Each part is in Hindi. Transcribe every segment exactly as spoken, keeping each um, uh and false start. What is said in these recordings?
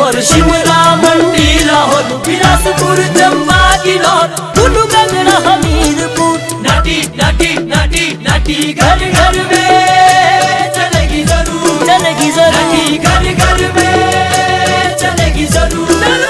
और शिमला मंडी लाहौर बिलासपुर चंबा किन्नौर कुल्लू गंगड़ा हमीरपुर। नाटी नाटी नाटी नाटी घर घर में चलेगी जरूर, चलेगी जरूर, नाटी घर घर में चलेगी जरूर।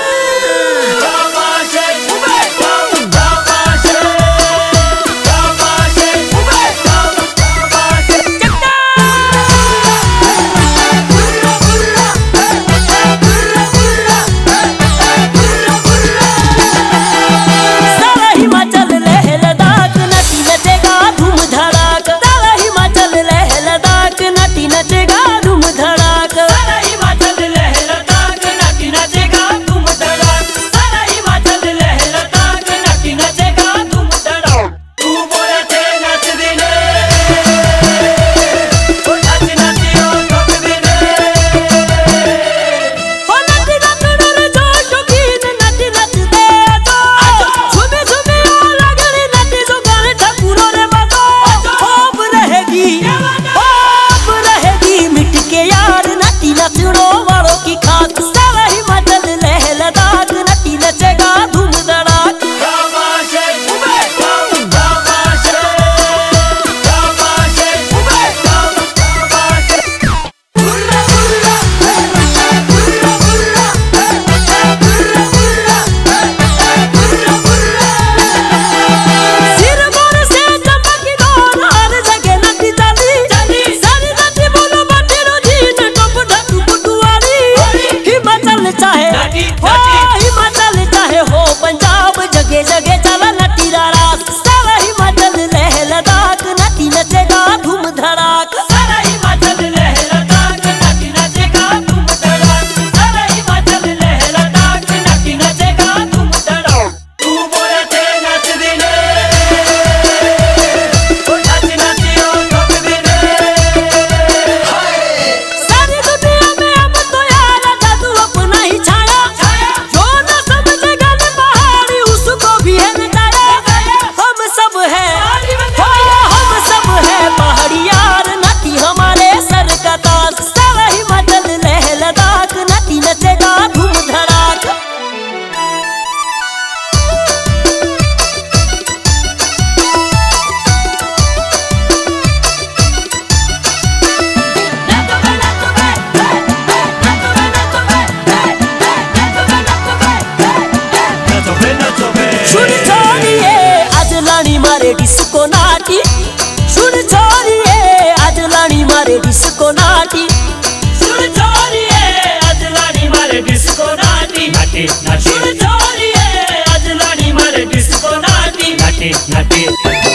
डिस्को नाटी सुन छोरिए आज लानी मारे डिस्को नाटी, सुन छोरिए आज लानी मारे डिस्को नाटी, नाटी नाटी सुन छोरिए आज लानी मारे डिस्को नाटी, नाटी नाटी।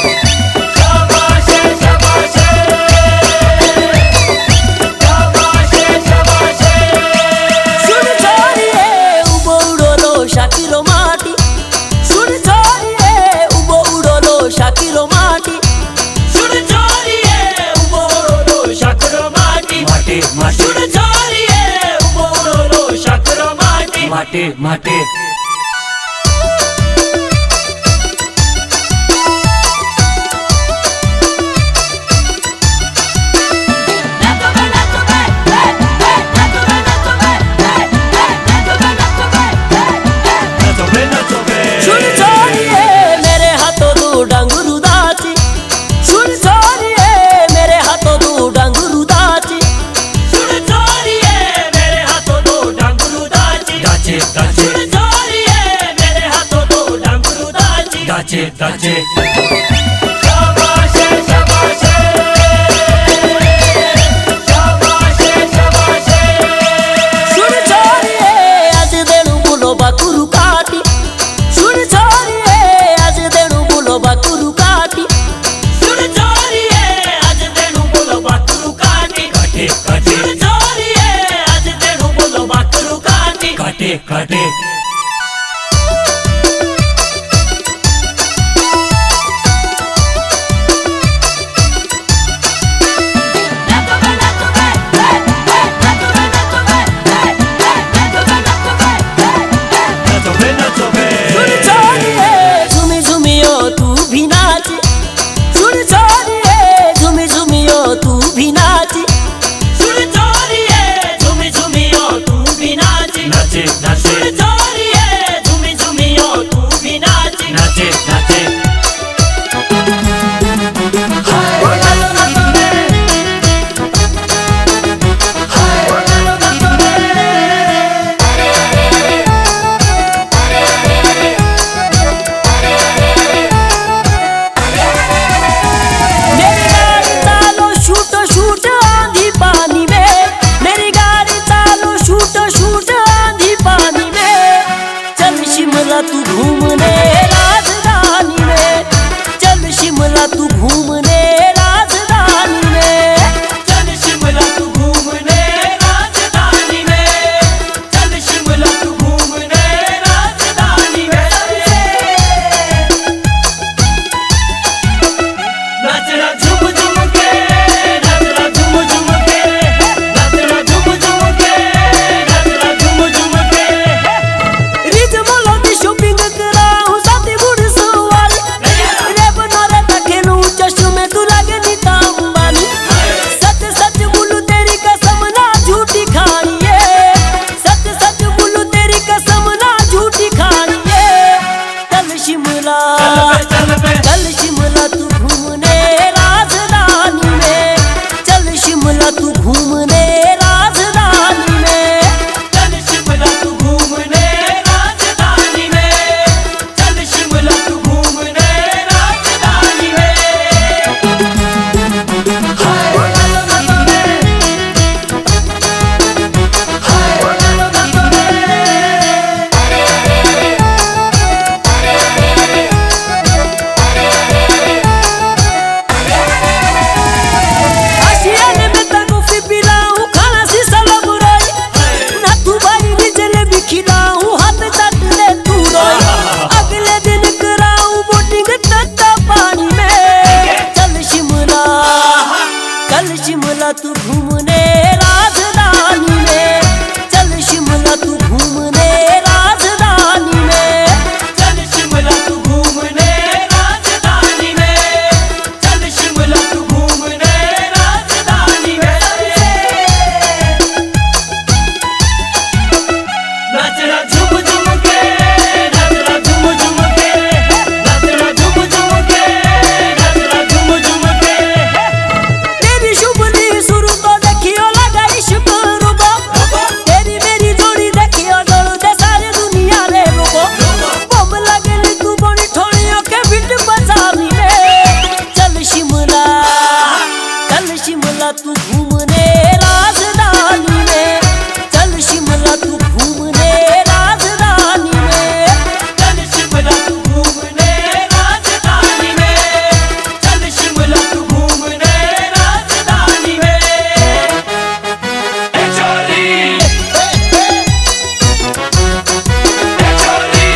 माटे माटे दाचे दाचे शाबाशे शाबाशे शाबाशे शाबाशे सुन छोरिए आज देनु बोलो बाकुरु काटी, सुन छोरिए आज देनु बोलो बाकुरु काटी, सुन छोरिए आज देनु बोलो बाकुरु काटी, काटे काटे सुन छोरिए आज देनु बोलो बाकुरु काटी, काटे काटे। घूमने राजधानी में, चल शिमला तू घूमने राजधानी में, चल शिमला तू घूमने राजधानी में, चल शिमला तू घूमने राजधानी में। नाचना झूम झूम के, नाचना झूम झूम के, नाचना झूम झूम के, नाचना झूम झूम के। तेरी शुभली सुर तो देखियो लगा इश्क रुको, तेरी मेरी जोड़ी देखियो डोल दे सारी दुनिया रे रुको। बम लगेली तू बड़ी ठोड़ियों के बिट बजानी में, चल शिमला चल शिमला तू घूमने राजधानी में, चल शिमला तू घूमने राजधानी में, चल शिमला तू घूमने राजधानी में, चल शिमला तू घूमने राजधानी में। ए चोरी, ए चोरी,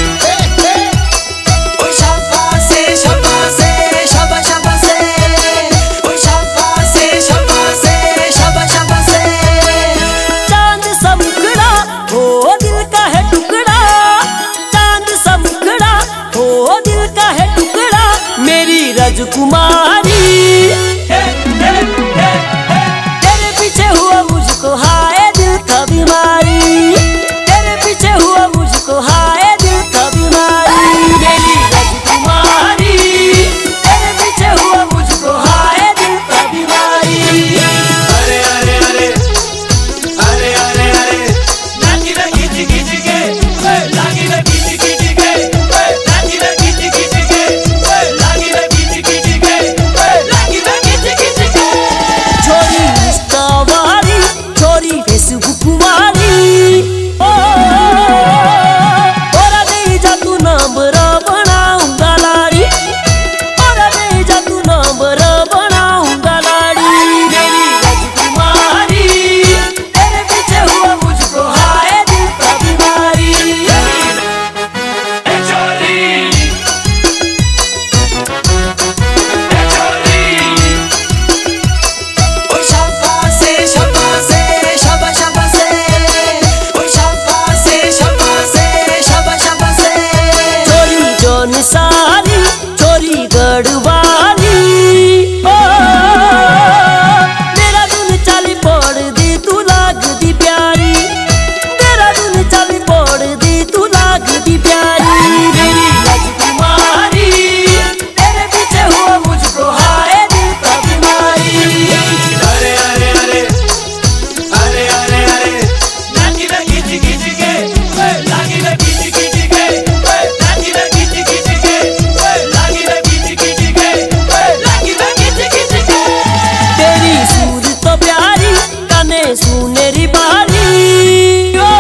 ओ शाबाशे शाबाशे शाबा शाबाशे, ओ शाबाशे शाबाशे शाबा शाबाशे। चांद सा मुखड़ा हो दिल का है टुकड़ा, चांद सा मुखड़ा हो दिल का है टुकड़ा, मेरी राजकुमारी हे हे हे हे। तेरे पीछे हुआ मुझको हाय दिल का बीमारी, तेरे पीछे हुआ मुझको हाय दिल का बीमारी, मेरी राजकुमारी तेरे पीछे हुआ मुझको हाय दिल का बीमारी। अरे अरे अरे, अरे अरे अरे, नाची ना खींच खींच के, ओए लागी ना खींच खींच के, ओए नाची ना खींच खींच के, ओए लागी ना खींच खींच के, ओए लागी ना खींच खींच के। छोरी इंस्टा वाली, छोरी फेसबुक वाली, ओ ओरा नहीं जा तू नंबर बनाऊंगा लाड़ी, ओरा नहीं जा तू नंबर बनाऊंगा लाड़ी, मेरी राजकुमारी तेरे पीछे हुआ मुझको हाय दिल का बीमारी। ए चोरी, ए चोरी, ओ शाबाशे शाबाशे शाबा शाबाशे, ओ शाबाशे शाबाशे शाबा शाबाशे। छोरी जौन सारी, छोरी गढ़वाली, ओ मेरा दुन चाली पड़ दी तू लाग दी प्यारी, मेरा दुन चाली पड़ दी तू लाग दी प्यारी, मेरी राजकुमारी तेरे पीछे हुआ मुझको हाय दिल का बीमारी। अरे अरे अरे, अरे अरे अरे, नाची ना खींच खींच के, ओए लागी ना खींच खींच के, ओए नाची ना खींच खींच के, ओए लागी ना खींच खींच के, ओए लागी ना खींच खींच के। तेरी सूर तो प्यारी काने सुनेरी बारी, ओ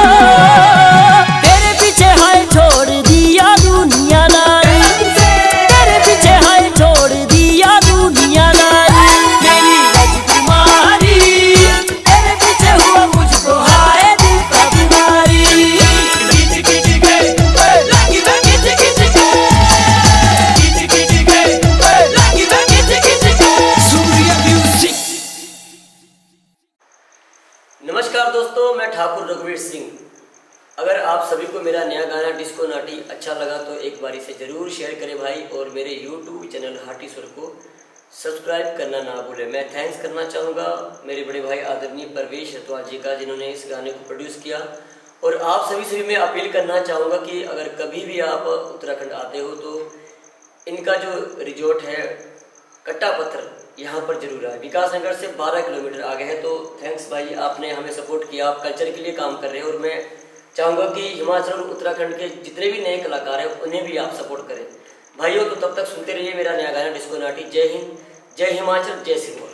तेरे पीछे हाय छोड़ दिया दुनिया दारी, तेरे पीछे हाय छोड़ दिया दुनिया दारी, मेरी राजकुमारी तेरे पीछे हुआ मुझको हाय दिल का बीमारी। खींच खींच के, ओए लागी ना खींच खींच के, खींच खींच के, ओए लागी ना खींच खींच के। सूर्य म्यूजिक। नमस्कार दोस्तों, मैं ठाकुर रघुवीर सिंह। अगर आप सभी को मेरा नया गाना डिस्को नाटी अच्छा लगा तो एक बारी से जरूर शेयर करें भाई, और मेरे यूट्यूब चैनल हाटी स्वर को सब्सक्राइब करना ना भूलें। मैं थैंक्स करना चाहूँगा मेरे बड़े भाई आदरणीय परवेश रतवाल जी का, जिन्होंने इस गाने को प्रोड्यूस किया। और आप सभी से भी मैं अपील करना चाहूँगा कि अगर कभी भी आप उत्तराखंड आते हो तो इनका जो रिजॉर्ट है कट्टा पत्थर, यहाँ पर जरूर आए। विकास नगर से बारह किलोमीटर आगे है। तो थैंक्स भाई, आपने हमें सपोर्ट किया, आप कल्चर के लिए काम कर रहे हैं। और मैं चाहूँगा कि हिमाचल और उत्तराखंड के जितने भी नए कलाकार हैं उन्हें भी आप सपोर्ट करें भाइयों। तो तब तक सुनते रहिए मेरा नया गाना डिस्को नाटी। जय हिंद, जय हिमाचल, जय सिंह।